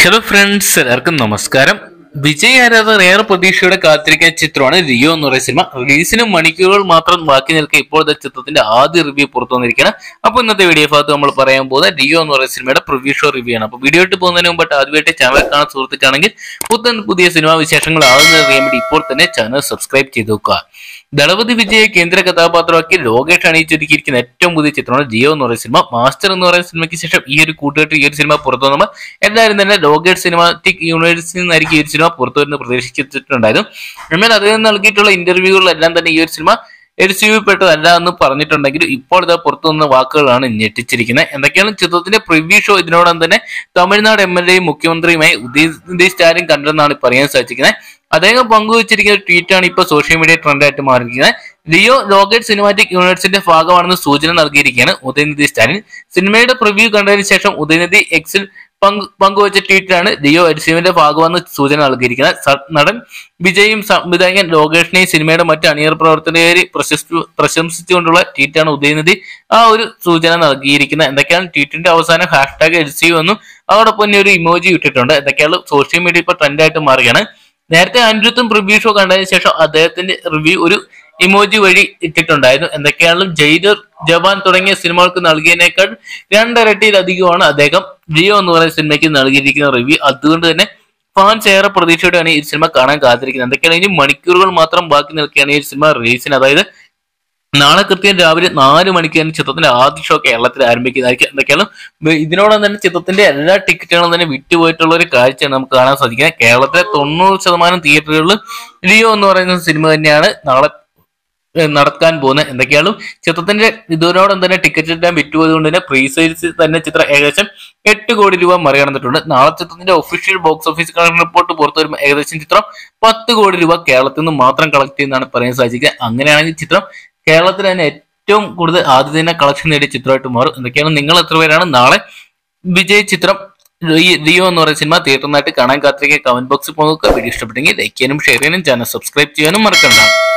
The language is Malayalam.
ഹലോ ഫ്രണ്ട്സ്, എല്ലാവർക്കും നമസ്കാരം. വിജയ് ആരാധകർ ഏറെ പ്രതീക്ഷയോടെ കാത്തിരിക്കുന്ന ചിത്രമാണ് ലിയോ എന്ന് പറയുന്ന സിനിമ. റിലീസിന് മണിക്കൂറുകൾ മാത്രം ബാക്കി നിൽക്കുക ഇപ്പോഴത്തെ ചിത്രത്തിന്റെ ആദ്യ റിവ്യൂ പുറത്തു വന്നിരിക്കുകയാണ്. അപ്പോൾ ഇന്നത്തെ വീഡിയോ ഭാഗത്ത് നമ്മൾ പറയാൻ പോകുന്നത് ലിയോ എന്ന് പറയുന്ന സിനിമയുടെ പ്രിവ്യൂ ഷോ റിവ്യൂ ആണ്. അപ്പോൾ വീഡിയോ ഇട്ട് പോകുന്നതിന് മുമ്പായിട്ട് ആദ്യമായിട്ട് ചാനൽ കാണാൻ സുഹൃത്തുക്കാണെങ്കിൽ പുതിയ സിനിമാ വിശേഷങ്ങൾ ആകുന്നത് അറിയാൻ വേണ്ടി ഇപ്പോൾ തന്നെ ചാനൽ സബ്സ്ക്രൈബ് ചെയ്ത് നോക്കുക. ദളപതി വിജയെ കേന്ദ്ര കഥാപാത്രമാക്കി ലോകേഷ് അണിയിച്ചൊരുക്കിയിരിക്കുന്ന ഏറ്റവും പുതിയ ചിത്രമാണ് ലിയോ എന്ന് പറയുന്ന സിനിമ. മാസ്റ്റർ എന്ന് പറയുന്ന സിനിമയ്ക്ക് ശേഷം ഈ ഒരു കൂട്ടുകെട്ട് ഈ ഒരു സിനിമ പുറത്തു വന്നപ്പോൾ എല്ലാവരും തന്നെ ലോകേഷ് സിനിമാറ്റിക് യൂണിവേഴ്സിൽ നിന്നായിരിക്കും ഈ ഒരു സിനിമ പുറത്തു വരുന്ന പ്രതീക്ഷിച്ചിട്ടുണ്ടായിരുന്നു. എന്നാൽ അദ്ദേഹം നൽകിയിട്ടുള്ള ഇന്റർവ്യൂകളിലെല്ലാം തന്നെ ഈ ഒരു സിനിമ പെട്ടതല്ല എന്ന് പറഞ്ഞിട്ടുണ്ടെങ്കിലും ഇപ്പോൾ ഇതാ പുറത്തു വന്ന വാക്കുകളാണ് ഞെട്ടിച്ചിരിക്കുന്നത്. എന്തൊക്കെയാണ് ചിത്രത്തിന്റെ പ്രിവ്യൂ ഷോ ഇതിനോടൊപ്പം തന്നെ തമിഴ്നാട് MLA മുഖ്യമന്ത്രിയുമായി ഉദയനിധി സ്റ്റാലിൻ കണ്ടെന്നാണ് പറയാൻ സാധിക്കുന്നത്. അദ്ദേഹം പങ്കുവച്ചിരിക്കുന്ന ഒരു ട്വീറ്റാണ് ഇപ്പോൾ സോഷ്യൽ മീഡിയ ട്രെൻഡായിട്ട് മാറിയിരിക്കുന്നത്. ലിയോ ലോകേഷ് സിനിമാറ്റിക് യൂണിവേഴ്സിന്റെ ഭാഗമാണെന്ന് സൂചന നൽകിയിരിക്കുകയാണ് ഉദയനിധി സ്റ്റാലിൻ. സിനിമയുടെ പ്രിവ്യൂ കണ്ടതിന് ശേഷം ഉദയനിധി എക്സിൽ പങ്കുവച്ച ട്വീറ്റിലാണ് ലിയോ എൽസിയുടെ ഭാഗമെന്ന് സൂചന നൽകിയിരിക്കുന്നത്. നടൻ വിജയും സംവിധായകൻ ലോകേഷിനെയും സിനിമയുടെ മറ്റ് അണിയർ പ്രവർത്തകരെ പ്രശംസിച്ചുകൊണ്ടുള്ള ട്വീറ്റാണ് ഉദയനിധി ആ ഒരു സൂചന നൽകിയിരിക്കുന്നത്. എന്തൊക്കെയാണ് ട്വീറ്റിന്റെ അവസാനം #LCU എന്നും അതോടൊപ്പം തന്നെ ഒരു ഇമോജി ഇട്ടിട്ടുണ്ട്. എന്തൊക്കെയാണ് സോഷ്യൽ മീഡിയ ഇപ്പോൾ ട്രെൻഡായിട്ട് മാറുകയാണ്. നേരത്തെ അനിരുദ്ധും പ്രിവ്യൂ ഷോ കണ്ടതിന് ശേഷം അദ്ദേഹത്തിന്റെ റിവ്യൂ ഒരു ഇമോജി വഴി ഇട്ടിട്ടുണ്ടായിരുന്നു. എന്തൊക്കെയാണെങ്കിലും ജയിലർ, ജവാൻ തുടങ്ങിയ സിനിമകൾക്ക് നൽകിയതിനേക്കാൾ 2 ഇരട്ടിയിലധികമാണ് അദ്ദേഹം ലിയോ എന്ന് പറയുന്ന സിനിമയ്ക്ക് നൽകിയിരിക്കുന്ന റിവ്യൂ. അതുകൊണ്ട് തന്നെ ഫാൻസ് ഏറെ പ്രതീക്ഷയോടെയാണ് ഈ സിനിമ കാണാൻ കാത്തിരിക്കുന്നത്. എന്തൊക്കെയാണ് ഇനി മണിക്കൂറുകൾ മാത്രം ബാക്കി നിൽക്കുകയാണ് ഈ സിനിമ റിലീസിന്. അതായത് നാളെ കൃത്യം രാവിലെ 4 മണിക്ക് തന്നെ ചിത്രത്തിന്റെ ആദ്യ ഷോ കേരളത്തിൽ ആരംഭിക്കുന്നതായിരിക്കും. എന്തൊക്കെയാണ് ഇതിനോടൊപ്പം തന്നെ ചിത്രത്തിന്റെ എല്ലാ ടിക്കറ്റുകളും തന്നെ വിറ്റുപോയിട്ടുള്ള ഒരു കാഴ്ചയാണ് നമുക്ക് കാണാൻ സാധിക്കുന്നത്. കേരളത്തിലെ 90% തിയേറ്ററുകളിൽ ലിയോ എന്ന് പറയുന്ന സിനിമ തന്നെയാണ് നാളെ നടക്കാൻ പോകുന്നത്. എന്തൊക്കെയാണ് ചിത്രത്തിന്റെ ഇതിനോടൊപ്പം തന്നെ ടിക്കറ്റ് എല്ലാം വിറ്റുപോയത് കൊണ്ട് തന്നെ പ്രീ സെയിൽസ് തന്നെ ചിത്രം ഏകദേശം 8 കോടി രൂപ മറികടന്നിട്ടുണ്ട്. നാളെ ചിത്രത്തിന്റെ official box office collection report പുറത്തു വരുമ്പോൾ ഏകദേശം ചിത്രം 10 കോടി രൂപ കേരളത്തിൽ നിന്ന് മാത്രം കളക്ട് ചെയ്യുന്നതാണ് പറയാൻ സാധിക്കുക. അങ്ങനെയാണെങ്കിൽ ചിത്രം കേരളത്തിൽ തന്നെ ഏറ്റവും കൂടുതൽ ആദ്യ ദിന കളക്ഷൻ നേടിയ ചിത്രമായിട്ട് മാറും. എന്തൊക്കെയാണ് നിങ്ങൾ എത്ര പേരാണ് നാളെ വിജയ് ചിത്രം ലിയോ എന്ന് പറയുന്ന സിനിമ തിയേറ്ററിനായിട്ട് കാണാൻ കാത്തിരിക്കുക? കമന്റ് ബോക്സിൽ പോകുക. വീഡിയോ ഇഷ്ടപ്പെട്ടെങ്കിൽ ലൈക്ക് ചെയ്യാനും ഷെയർ ചെയ്യാനും ചാനൽ സബ്സ്ക്രൈബ് ചെയ്യാനും മറക്കണ്ട.